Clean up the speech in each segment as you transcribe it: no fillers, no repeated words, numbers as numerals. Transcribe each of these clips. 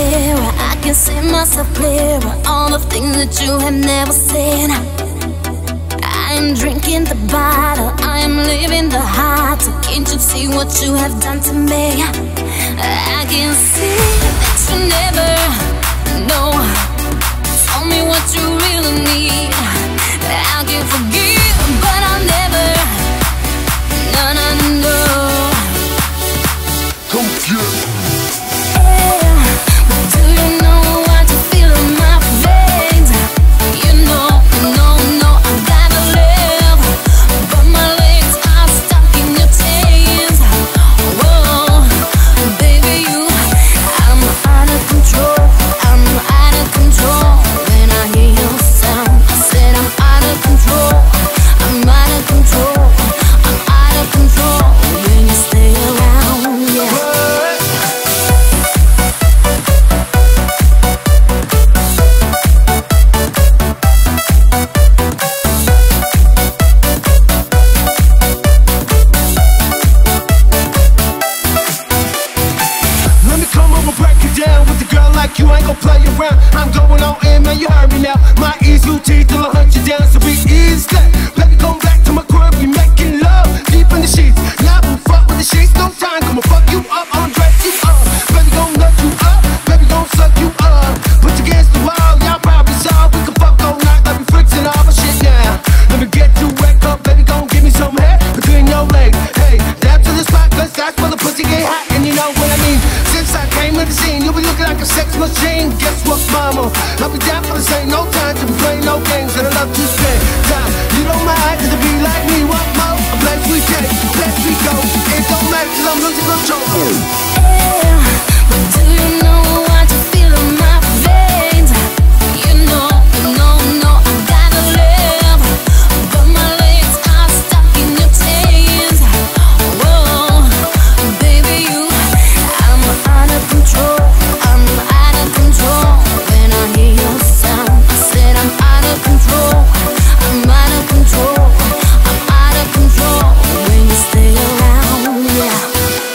mirror, I can see myself clearer, all the things that you have never seen. I am drinking the bottle, I am living the heart. So can't you see what you have done to me? I can see that you never know. Tell me what you really need. I can forgive, but I'll never, no. Come get it. Do you know what you feel in my veins? You know, I gotta live, but my legs are stuck in your chains. Whoa, baby, I'm out of control. I'm out of control. When I hear your sound, I said I'm out of control. I'm out of control. I'm out of control. When you stay around, yeah. You ain't gon' play around. I'm going all in, man, you heard me now. My ESUT till I hunt you down, so be easy. Baby, come back to my crib, we making love deep in the sheets. Now we fuck with the sheets, no time, I'ma fuck you up, I'ma dress you up. Baby, gon' nut you up, baby, gon' suck you up. Put you against the wall, y'all probably saw. We can fuck all night like we freaks and all my shit now. Let me get you wake up, baby, gon' give me some head between your legs. Hey, dab to the spot, cause that's where the pussy get hot, and you know what I mean. Since I came to the scene, you'll be looking like a sex machine. Guess what, mama? I'll be down for the same. No time to play no games, and I love to spend time. You don't mind, cause it be like me, what more? A place we take, a place we go. It don't matter, cause I'm losing control. Do you know what you feel in my veins? You know, I gotta live, but my legs are stuck in your chains. Whoa, baby, I'm out of control. I'm out of control. When I hear your sound, I said I'm out of control. I'm out of control. I'm out of control. When you stay around, yeah.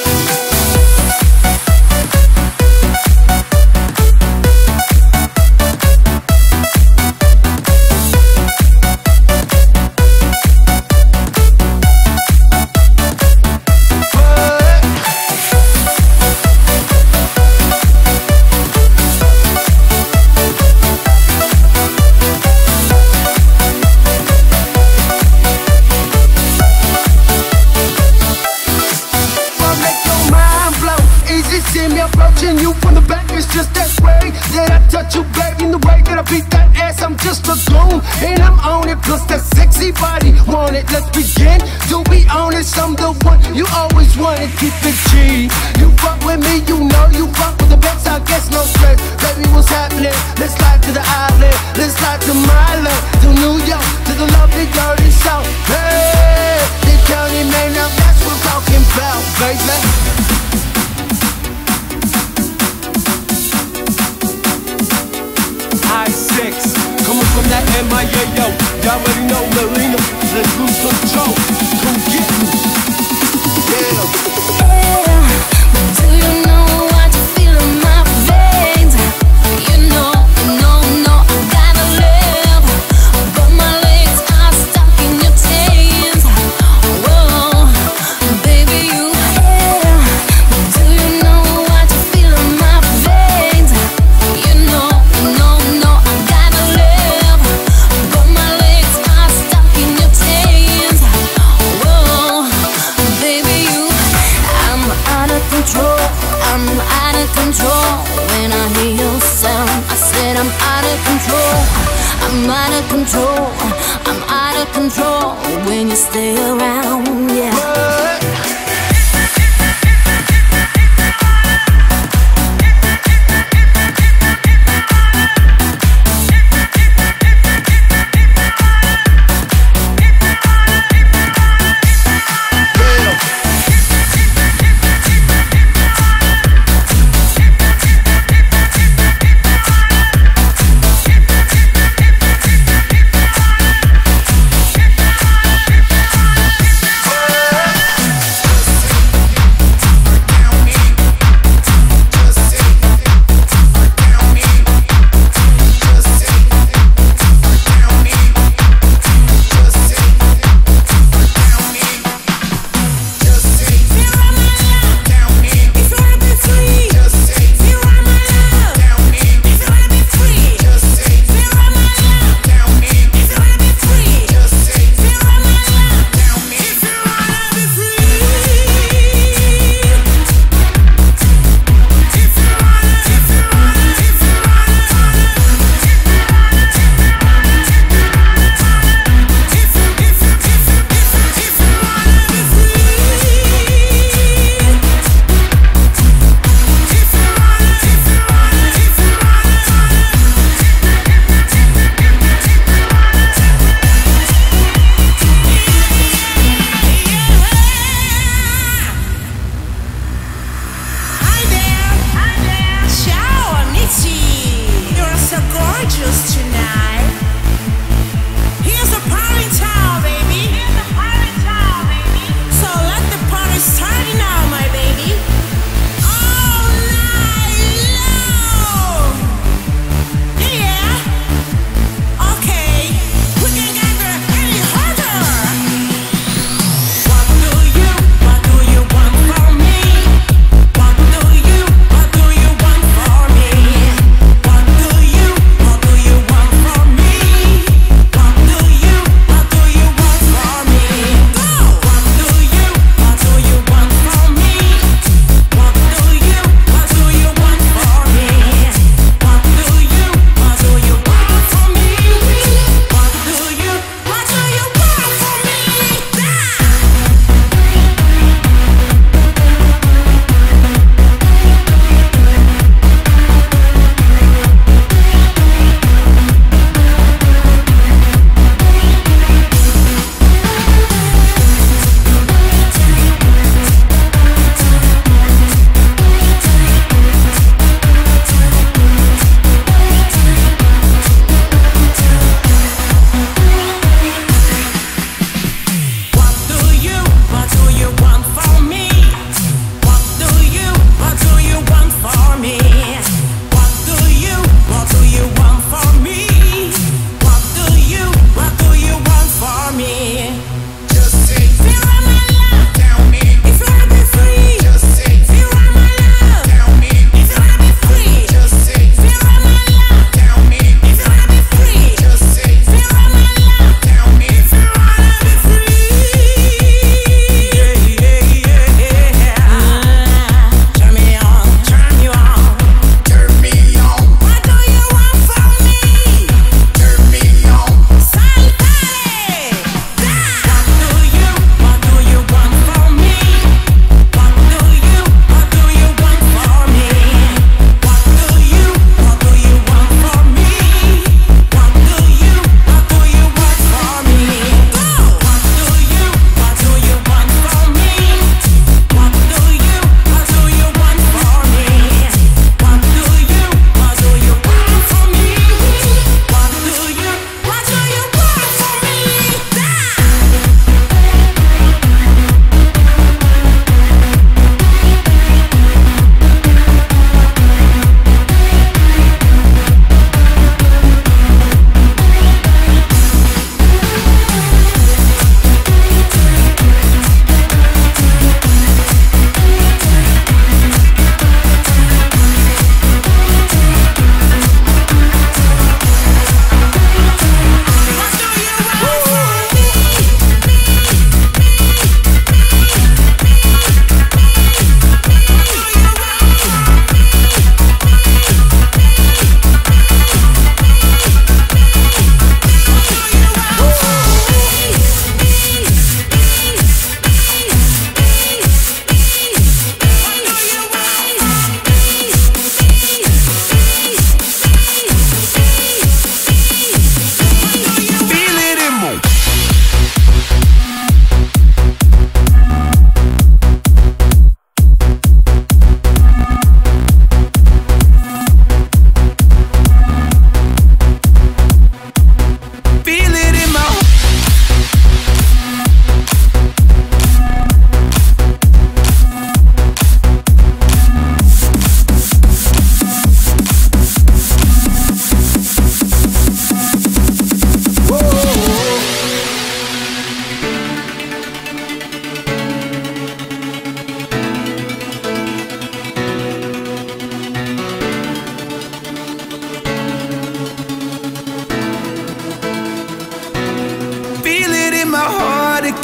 Approaching you from the back, it's just that way that I touch you, baby. In the way that I beat that ass, I'm just a goon, and I'm on it. Plus that sexy body, want it. Let's begin. To be honest, I'm the one you always wanted. Keep it G. You fuck with me, you know you fuck with the best. I guess no stress, baby. What's happening? Let's slide to the island. Let's slide to my land, to New York, to the lovely dirty South. Hey, the county man, now that's what I'm talking about, baby. I6, coming from that MIA, yo. Y'all already know Melina, let's lose control. Come get me. Yeah. Do you know what you feel in my veins? You know, I gotta live, but my legs are stuck in your chains. Whoa, baby, do you know what you feel in my veins? You know, I gotta live, but my legs are stuck in your chains. Whoa, baby, I'm out of control. I'm out of control. When I hear your sound, I said I'm out of control. I'm out of control. I'm out of control. When you stay around, yeah.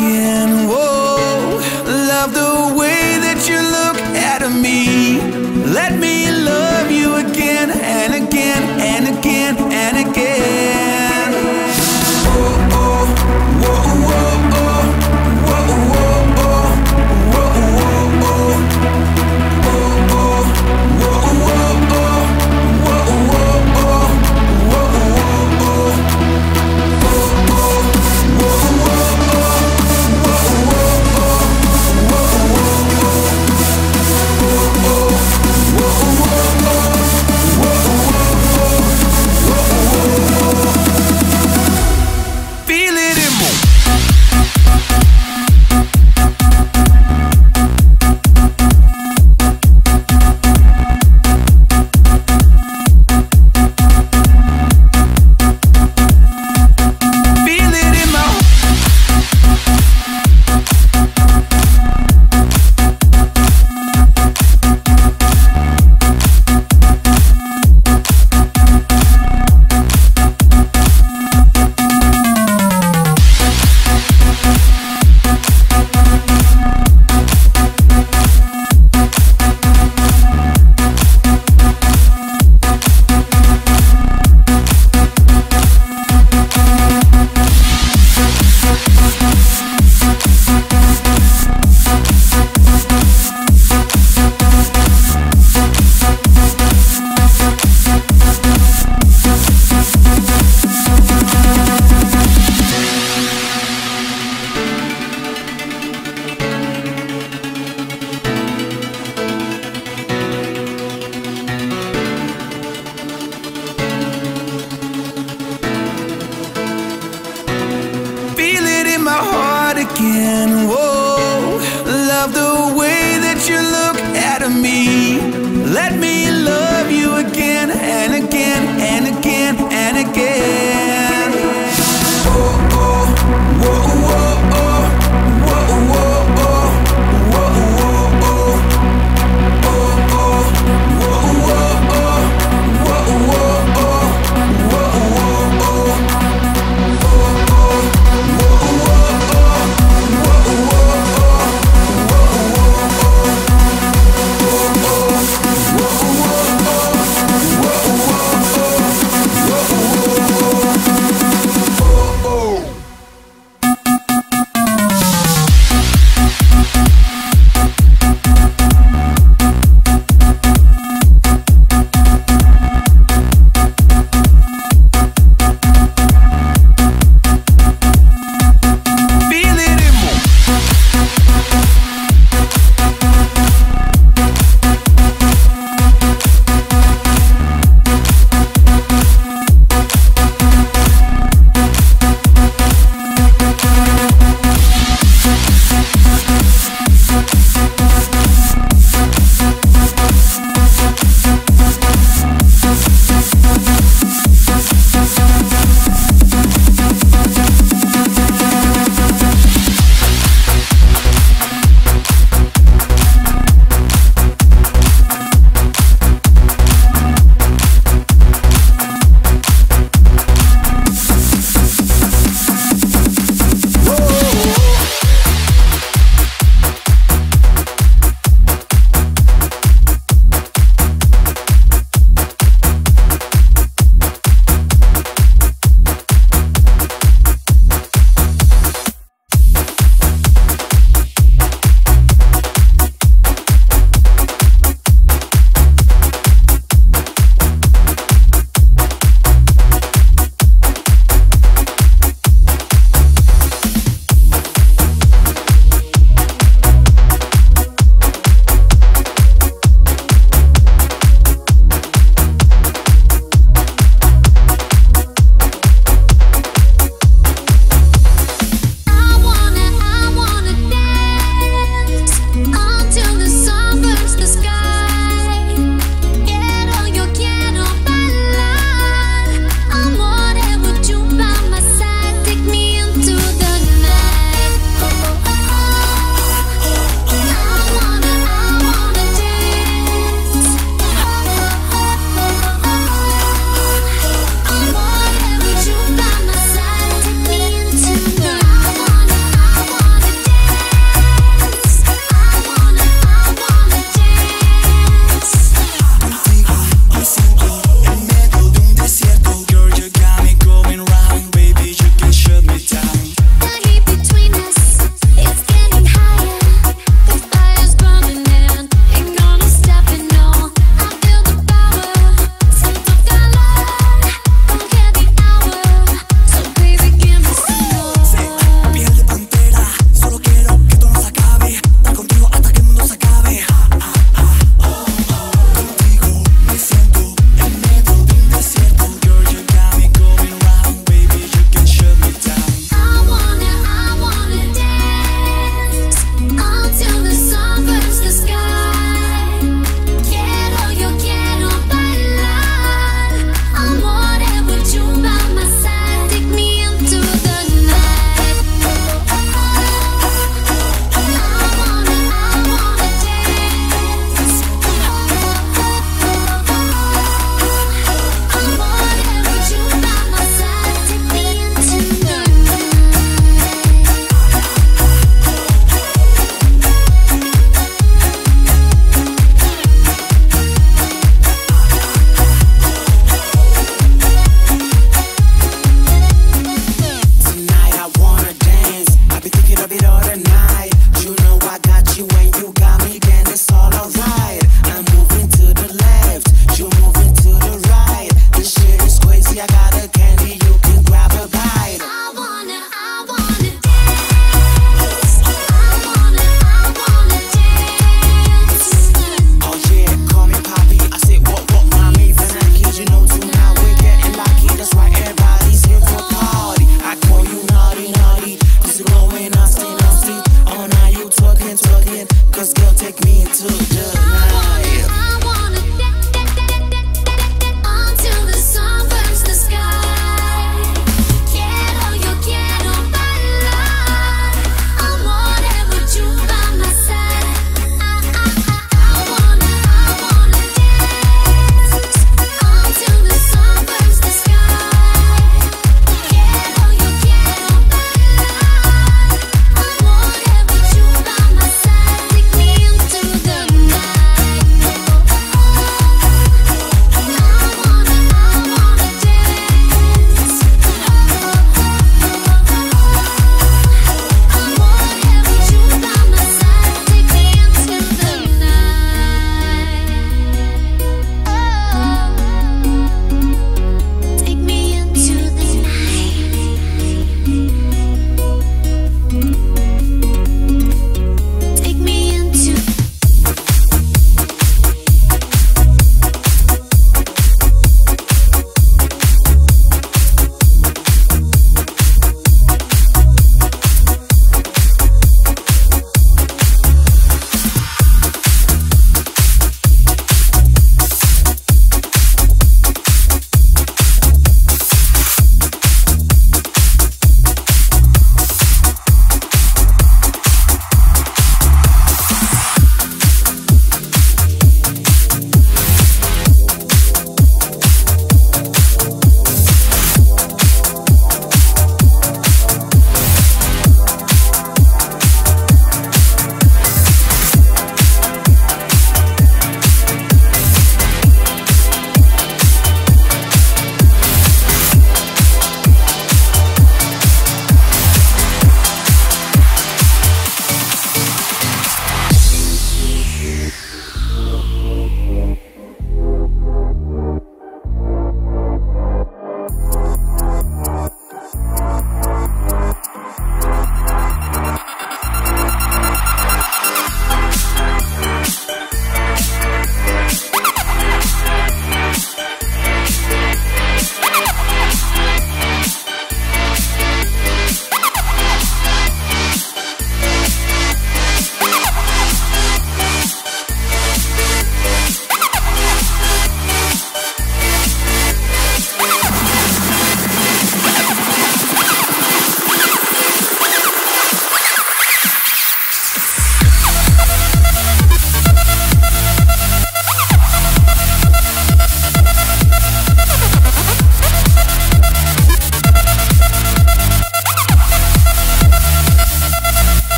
again. Whoa, love the way that you look at me. Let me love you again and again and again and again. Oh, oh, whoa, whoa, oh, whoa, whoa, oh, whoa, whoa, oh, whoa, whoa, whoa, whoa, whoa, whoa, oh, whoa, whoa, oh. Feel it in me. Feel it in my heart again. Whoa, love the way that you look at me. Let me love you again and again and again and again. Oh, oh, whoa, whoa, oh, whoa, whoa, oh, whoa, whoa, oh, oh, oh, whoa, whoa, oh, whoa, whoa, oh, whoa, whoa, oh.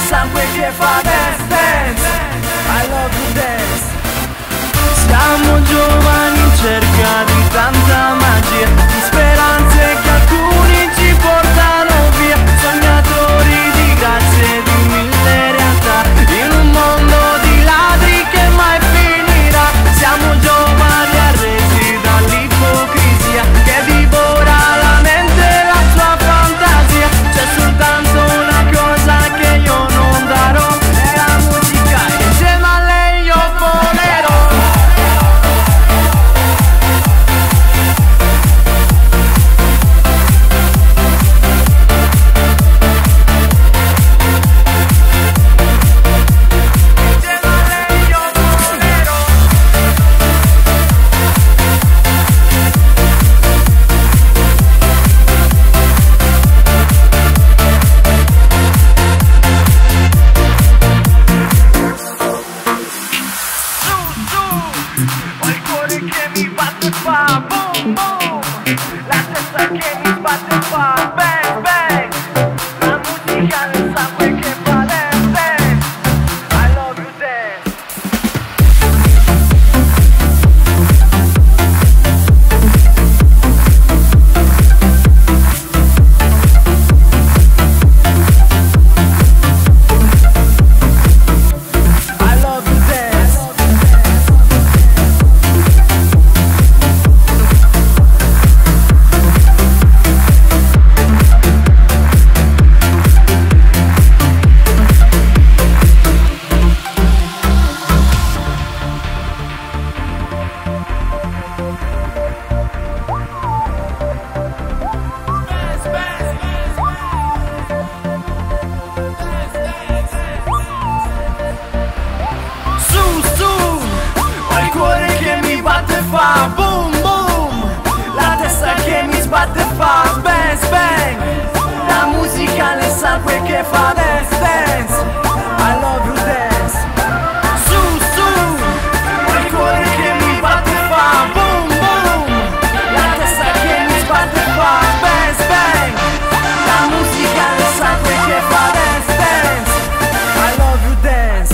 sangue che fa dance, dance. I love you dance. Siamo giovani in cerca di tanta magia, di speranze che alcuni ci portano via, sognatori di grazie, di mille realtà, in un mondo di ladri che mai finirà. Siamo giovani arresi dall'ipocrisia che divora la mente e la sua fantasia. C'è soltanto una cosa che io non darò, è la musica, insieme a lei io volerò. Ho il cuore che mi batte fa boom boom, la testa che mi sbatte fa bang bang, la musica nel sangue che fa dance dance. I love you dance. I love you dance. Ho il cuore che mi batte fa boom boom, la testa che mi sbatte fa bang bang, la musica nel sangue che fa dance dance. I love you dance. Ho il cuore che mi batte fa boom boom, la testa che mi sbatte fa bang bang, la musica nel sangue che fa dance dance. I love you dance.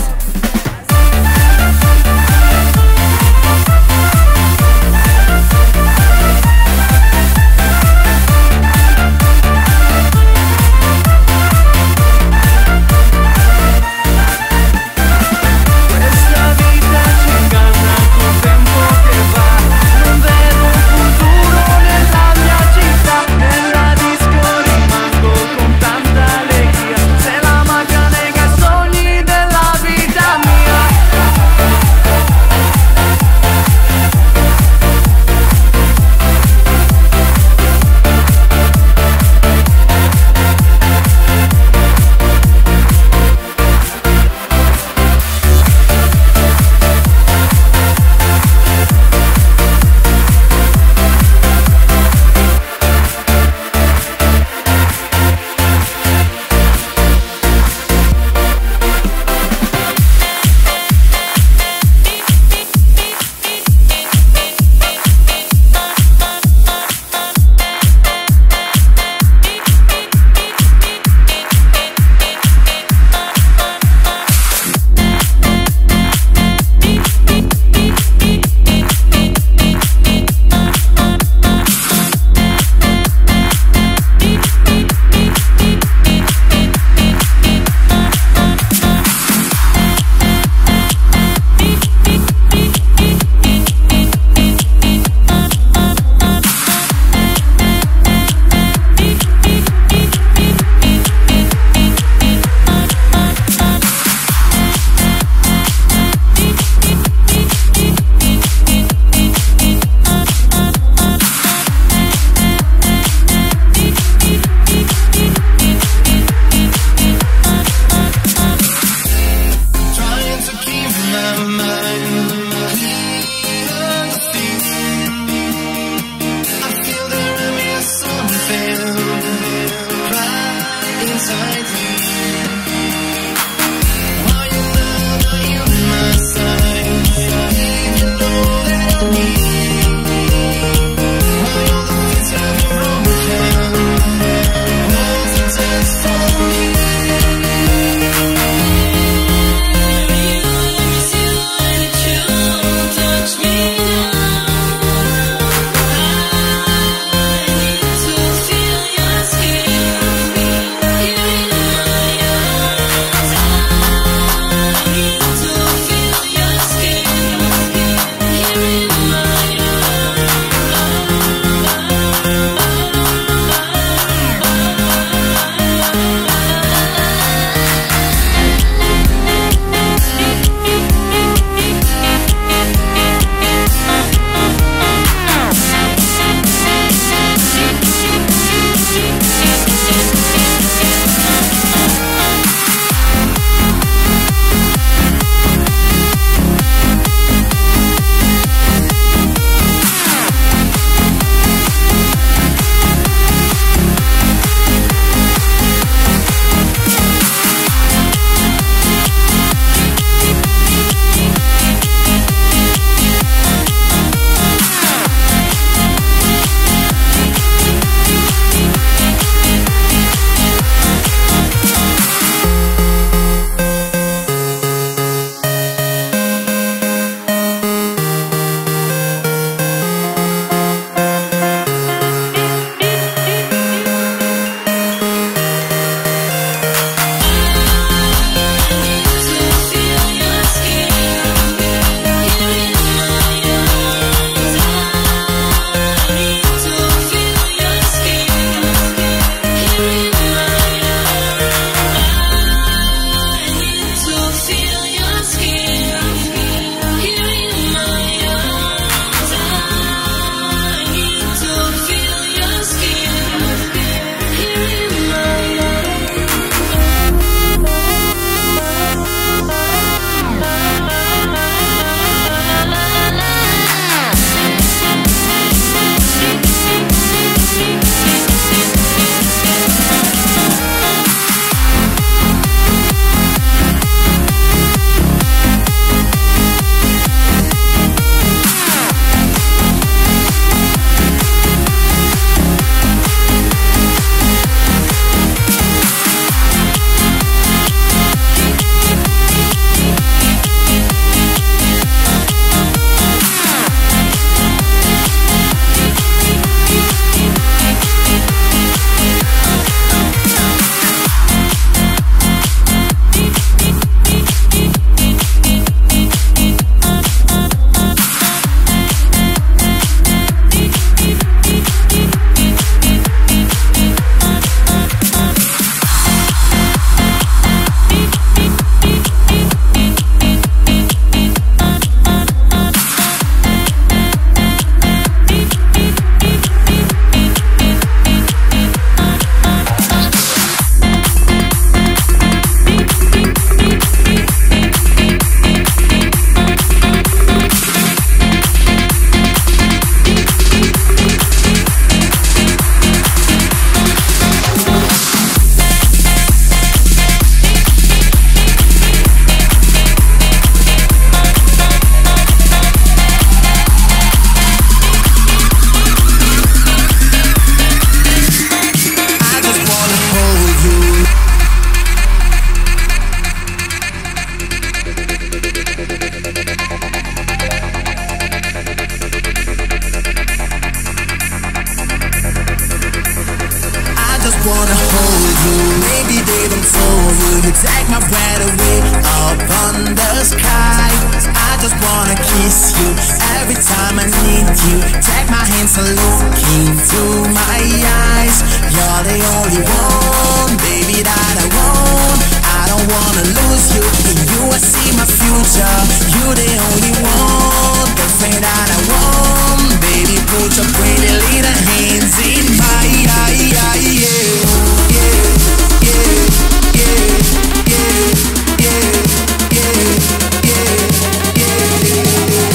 hands and look into my eyes. You're the only one, baby, that I want. I don't wanna lose you. In you I see my future. You're the only one, girlfriend that I want. Baby, put your pretty little hands in my eye, yeah, yeah, yeah, yeah, yeah, yeah, yeah, yeah, yeah.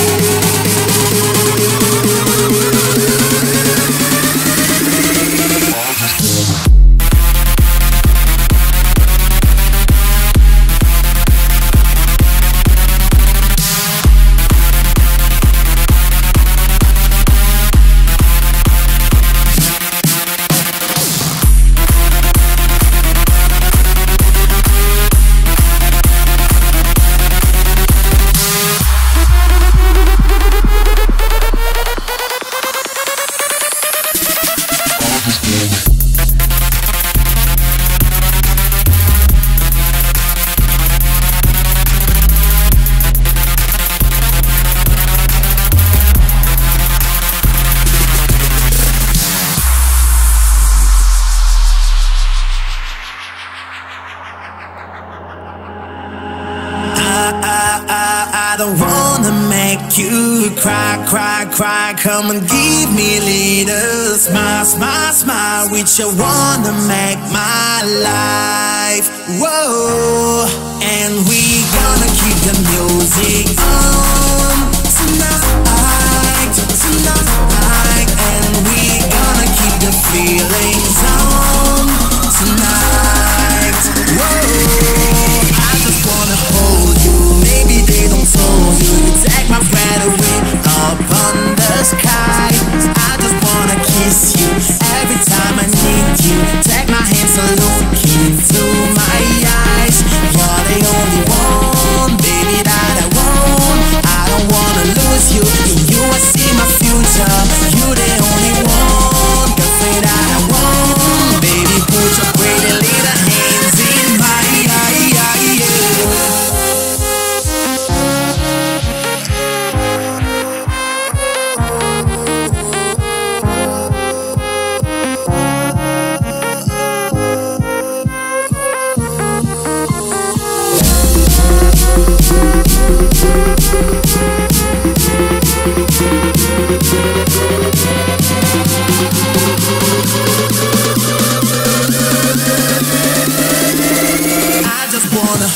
I don't wanna make you cry, cry, cry. Come and give me a little smile, smile, smile. With you wanna make my life, whoa. And we gonna keep the music on tonight, tonight. And we gonna keep the feelings on tonight, whoa. I just wanna hold you, maybe they don't told you. You take my breath away up on the sky. I just wanna kiss you every time I need you. Take my hands and look into my eyes. You're the only one, baby, that I want. I don't wanna lose you. In you I see my future. You're the only one, girlfriend that I want. Baby, put your pretty little hands in my eye, yeah. I just wanna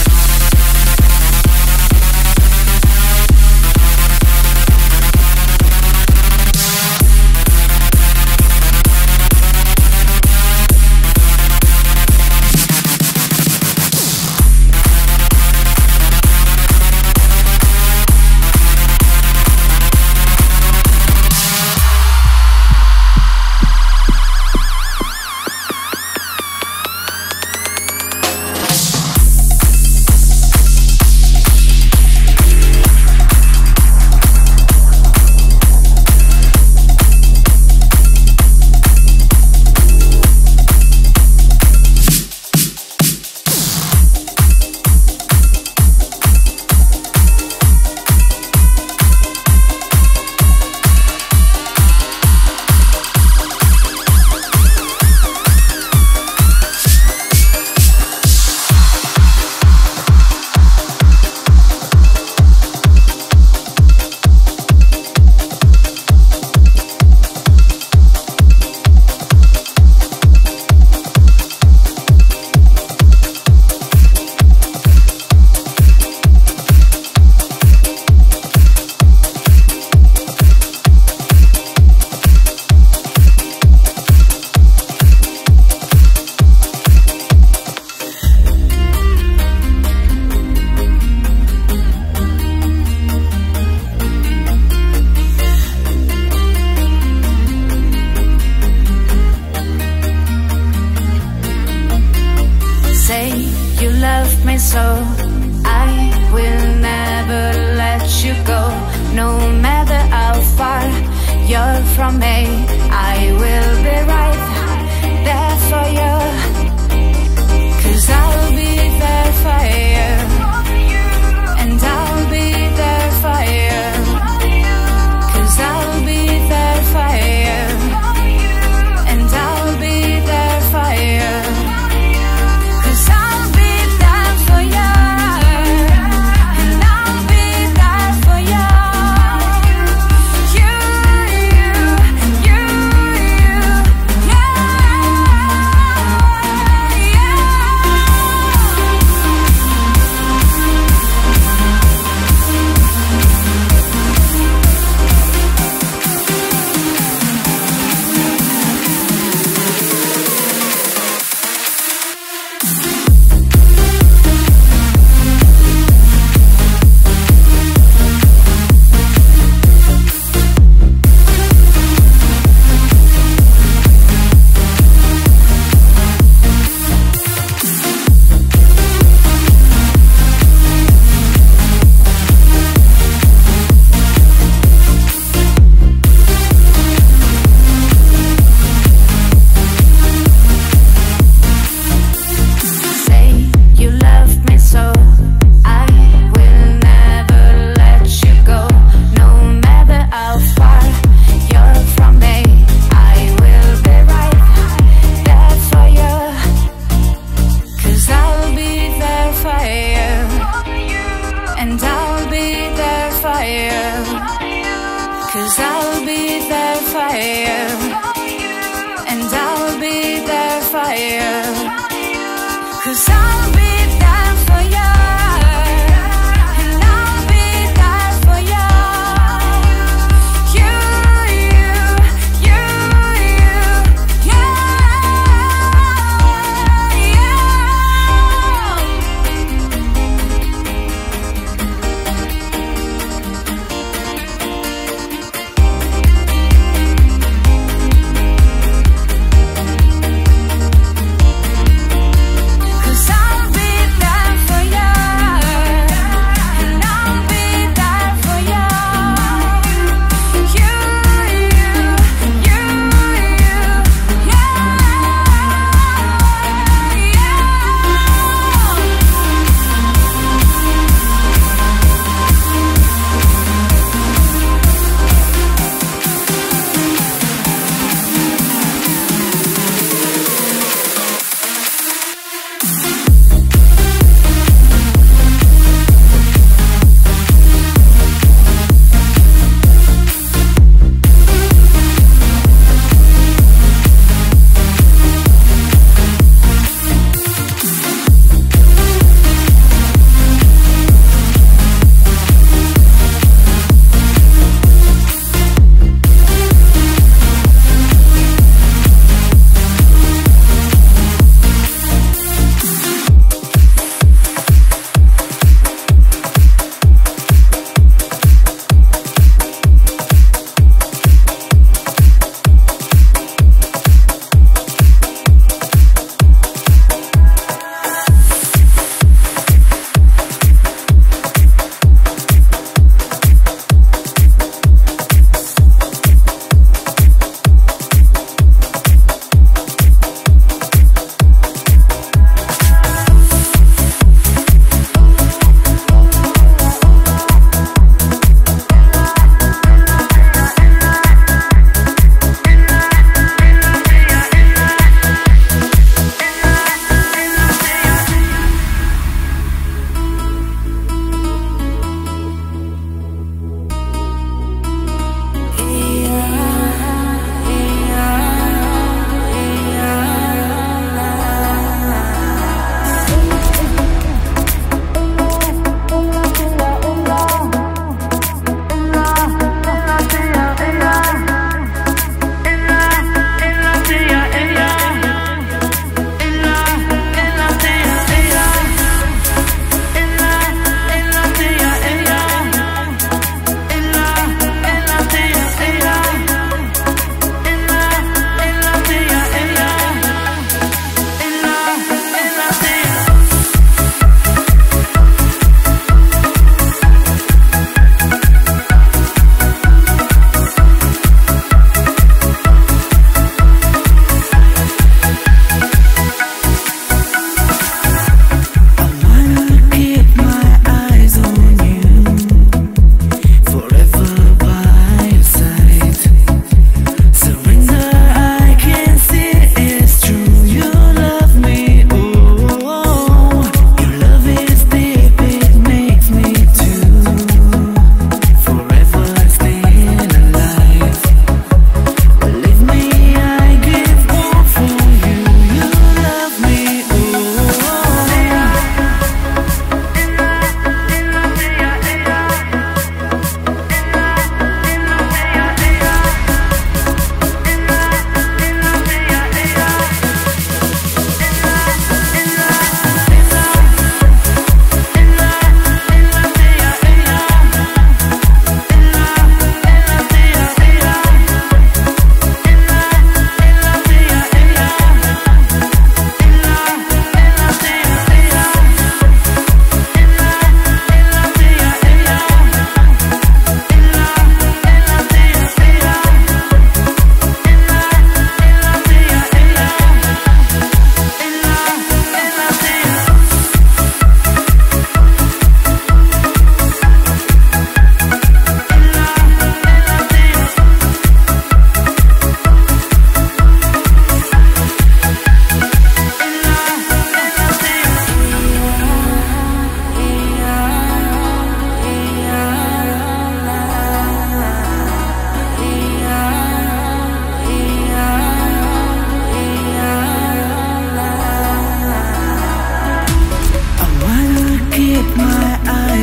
so I will never let you go. No matter how far you're from me, I will be right there for you. 'Cause I'll be there for you, and I'll be there for you. 'Cause I'll be there for you. for you. 'Cause I'll be there for you. And I'll be there for you. 'Cause I'll be there for you. And I'll be there for you. You, I'll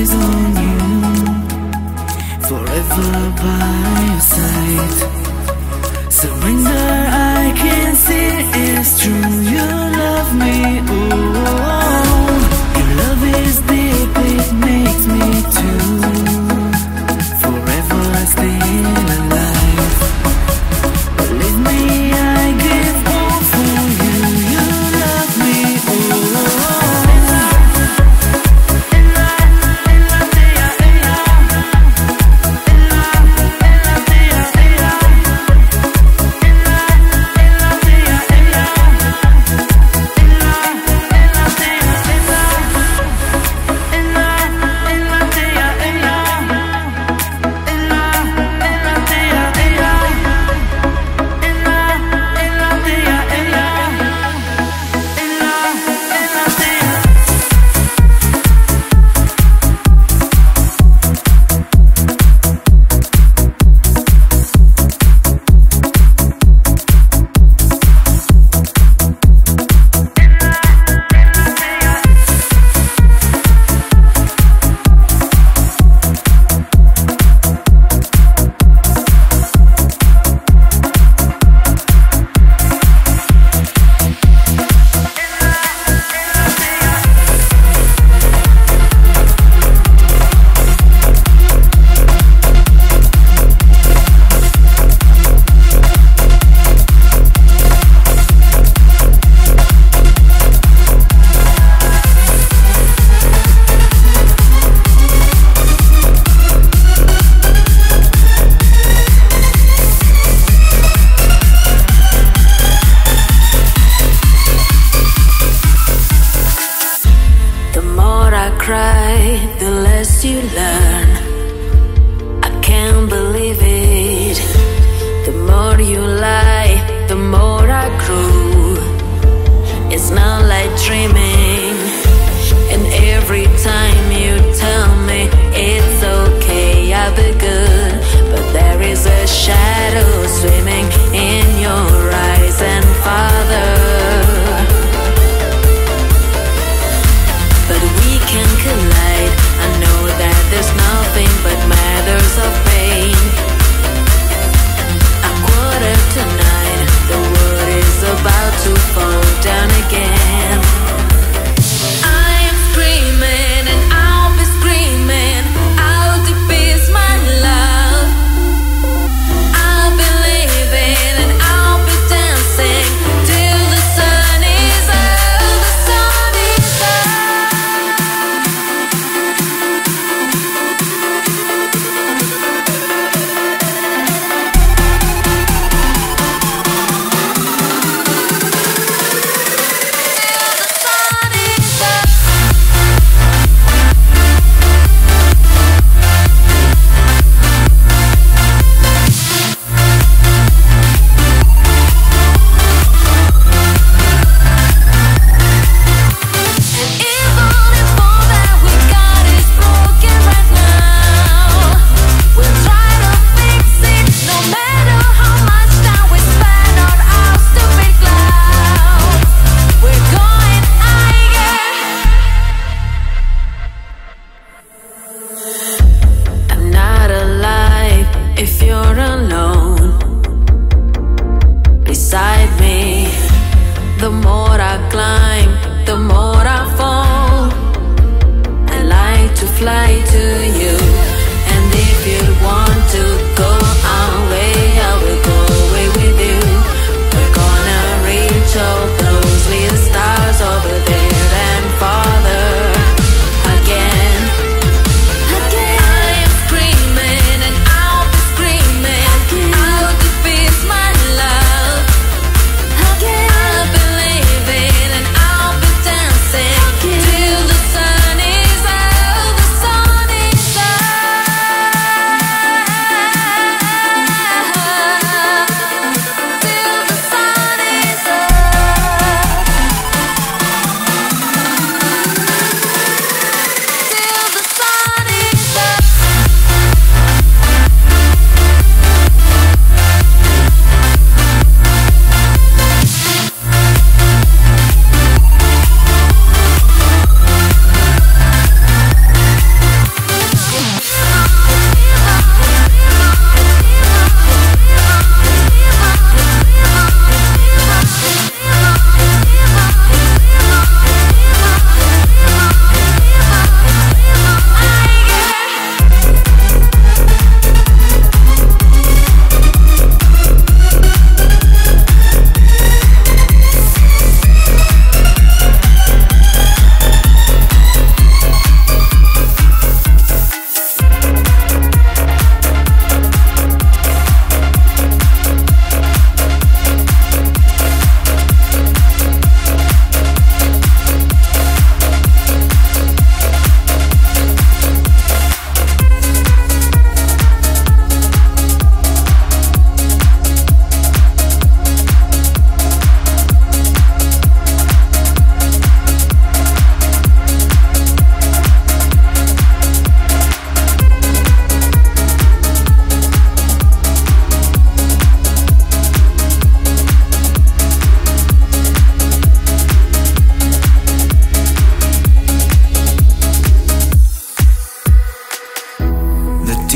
eyes on you, forever by your side. Surrender, I can see it's true. You love me, oh, your love is deep, it makes me too. Forever still alive. Believe me, I give all for you. You love me,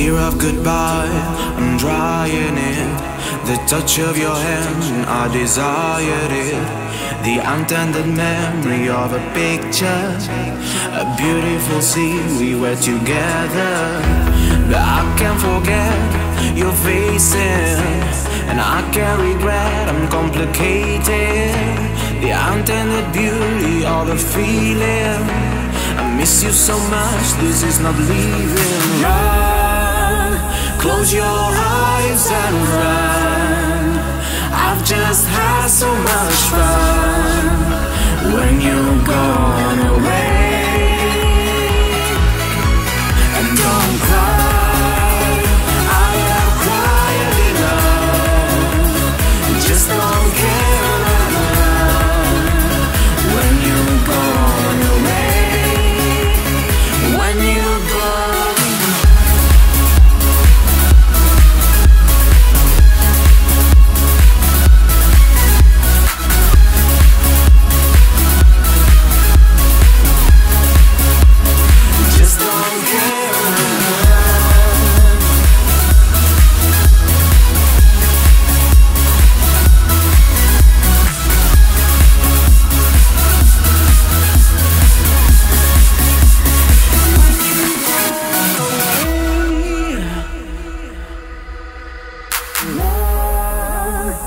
tear of goodbye, I'm drying it. The touch of your hand, I desired it. The unintended memory of a picture, a beautiful scene we were together. But I can't forget your faces, and I can't regret, I'm complicated. The unintended beauty of a feeling, I miss you so much, this is not leaving. Run, close your eyes and run. I've just had so much fun when you're gone away. And don't cry, I have cried enough. Just don't care enough when you're gone away. When you're gone.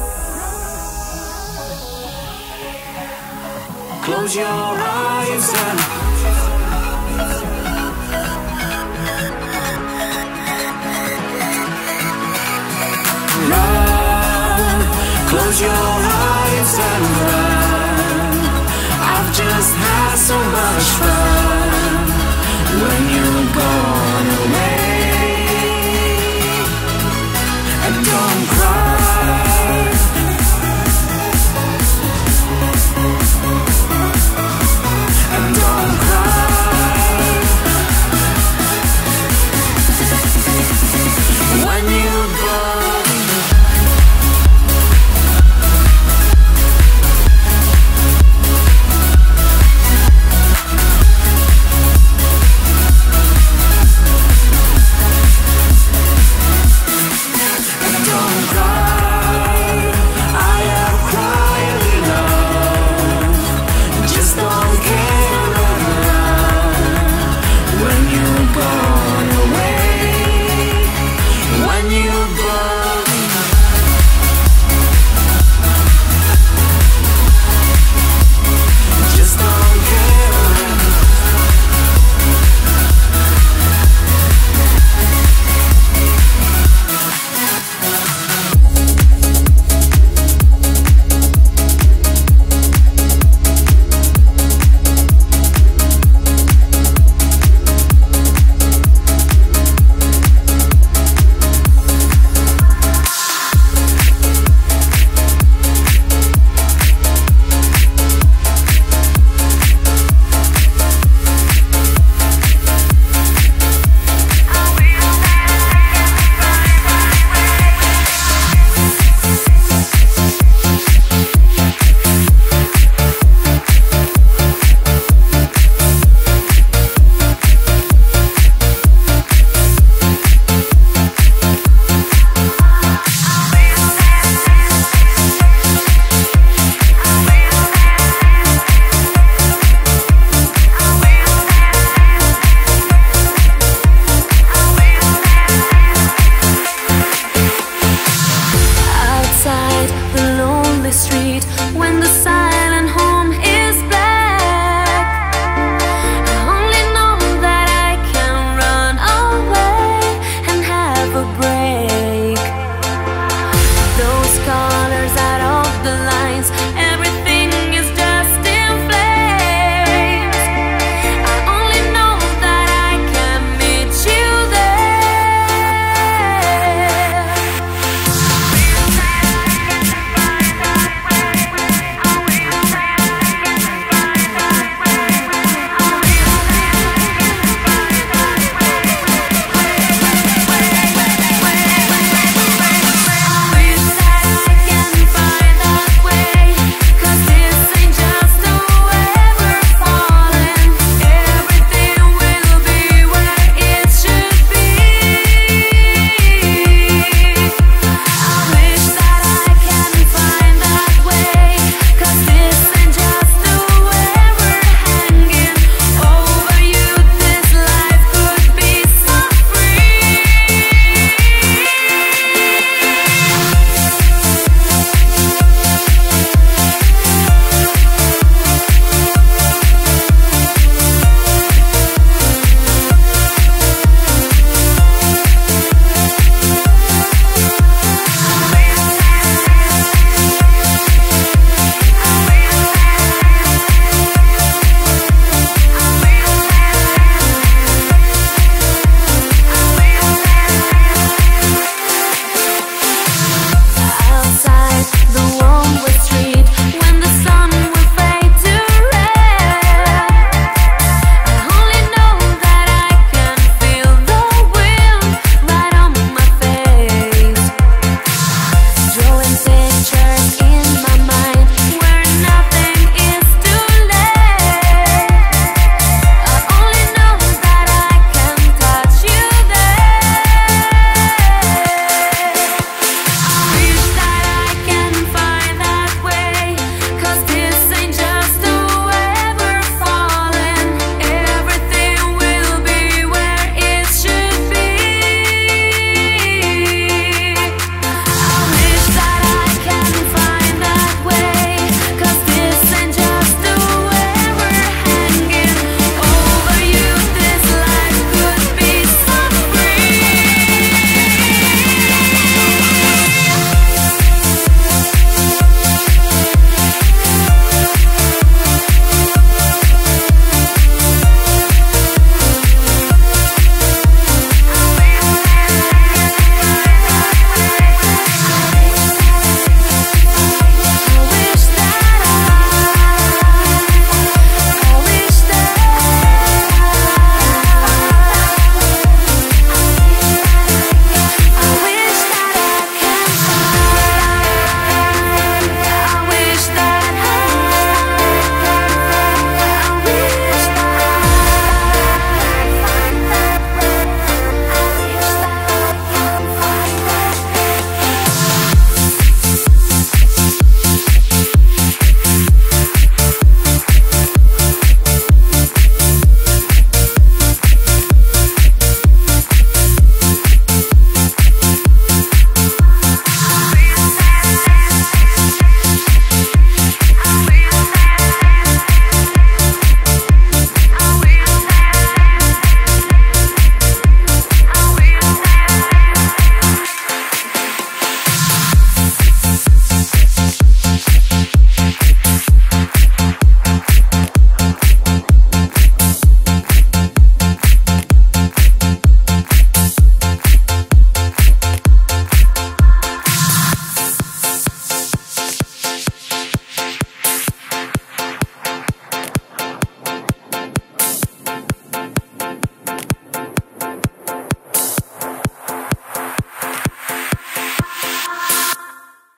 Close your eyes and